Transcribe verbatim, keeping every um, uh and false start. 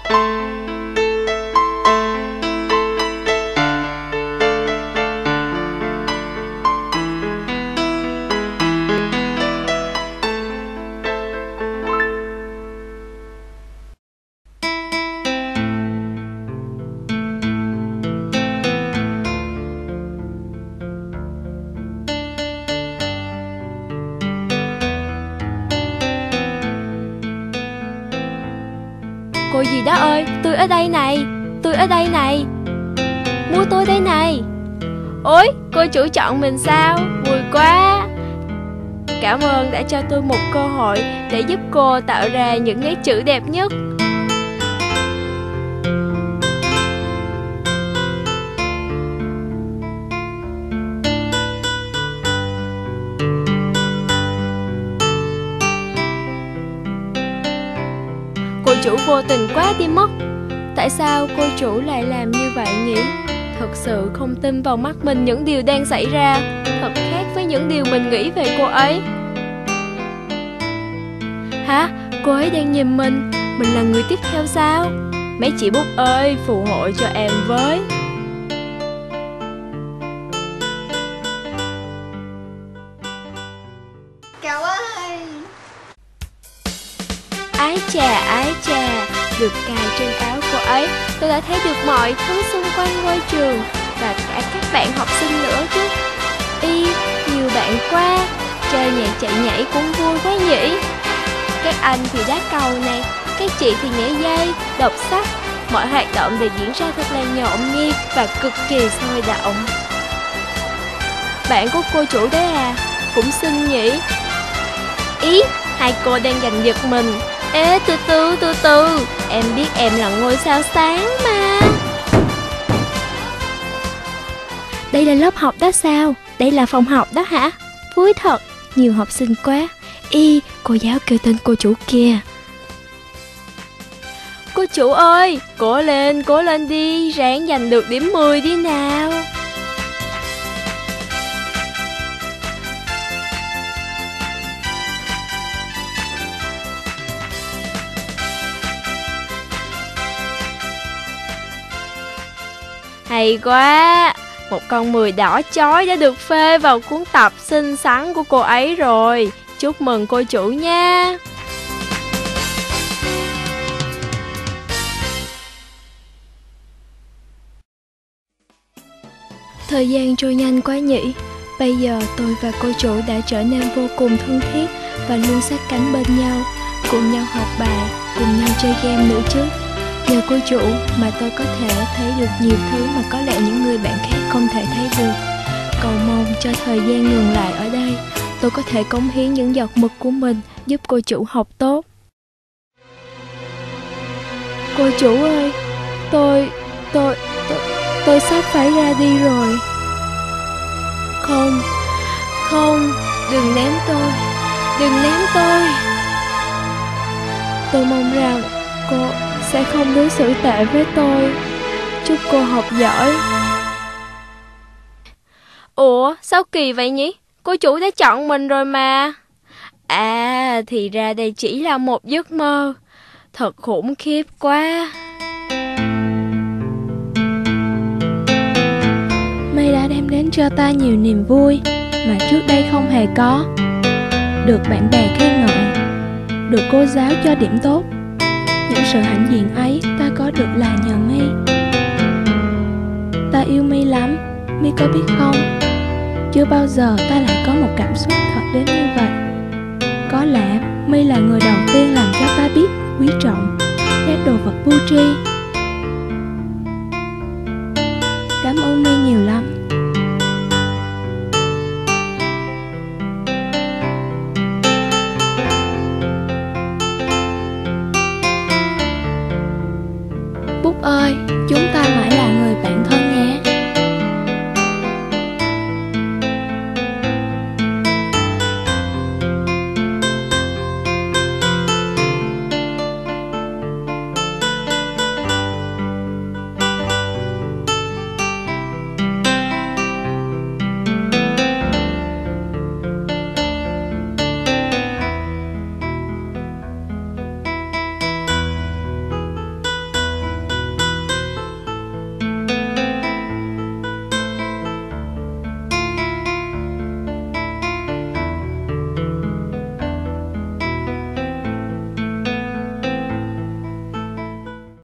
Cô gì đó ơi, tôi ở đây này, tôi ở đây này, mua tôi đây này. Ôi, cô chủ chọn mình sao? Vui quá. Cảm ơn đã cho tôi một cơ hội để giúp cô tạo ra những nét chữ đẹp nhất. Cô chủ vô tình quá đi mất. Tại sao cô chủ lại làm như vậy nhỉ? Thật sự không tin vào mắt mình những điều đang xảy ra. Thật khác với những điều mình nghĩ về cô ấy. Hả? Cô ấy đang nhìn mình. Mình là người tiếp theo sao? Mấy chị Bút ơi, phù hộ cho em với. Cậu ơi! Ái chà, ái chà, được cài trên áo cô ấy, tôi đã thấy được mọi thứ xung quanh ngôi trường và cả các bạn học sinh nữa chứ. Y, nhiều bạn quá, chơi nhạc chạy nhảy cũng vui quá nhỉ. Các anh thì đá cầu này, các chị thì nhảy dây, đọc sách. Mọi hoạt động đều diễn ra thật là nhộn nhịp và cực kỳ sôi động. Bạn của cô chủ đấy à, cũng xinh nhỉ. Ý, hai cô đang giành giật mình. Ê, từ từ, từ từ, em biết em là ngôi sao sáng mà. Đây là lớp học đó sao? Đây là phòng học đó hả? Vui thật, nhiều học sinh quá. Y, cô giáo kêu tên cô chủ kìa. Cô chủ ơi, cố lên, cố lên đi, ráng giành được điểm mười đi nào. Hay quá, một con mười đỏ chói đã được phê vào cuốn tập xinh xắn của cô ấy rồi. Chúc mừng cô chủ nha. Thời gian trôi nhanh quá nhỉ. Bây giờ tôi và cô chủ đã trở nên vô cùng thân thiết và luôn sát cánh bên nhau, cùng nhau học bài, cùng nhau chơi game nữa chứ. Nhờ cô chủ mà tôi có thể thấy được nhiều thứ mà có lẽ những người bạn khác không thể thấy được. Cầu mong cho thời gian ngừng lại ở đây, tôi có thể cống hiến những giọt mực của mình giúp cô chủ học tốt. Cô chủ ơi, tôi, tôi, tôi, tôi sắp phải ra đi rồi. Không, không, đừng ném tôi, đừng ném tôi. Tôi mong rằng cô sẽ không đối xử tệ với tôi. Chúc cô học giỏi. Ủa, sao kỳ vậy nhỉ? Cô chủ đã chọn mình rồi mà. À, thì ra đây chỉ là một giấc mơ. Thật khủng khiếp quá. Mây đã đem đến cho ta nhiều niềm vui mà trước đây không hề có. Được bạn bè khen ngợi, được cô giáo cho điểm tốt. Những sự hãnh diện ấy ta có được là nhờ My. Ta yêu My lắm, My có biết không? Chưa bao giờ ta lại có một cảm xúc thật đến như vậy. Có lẽ My là người đầu tiên làm cho ta biết quý trọng các đồ vật vô tri. Cảm ơn My nhiều lắm. Bút ơi, chúng ta mãi là người bạn thân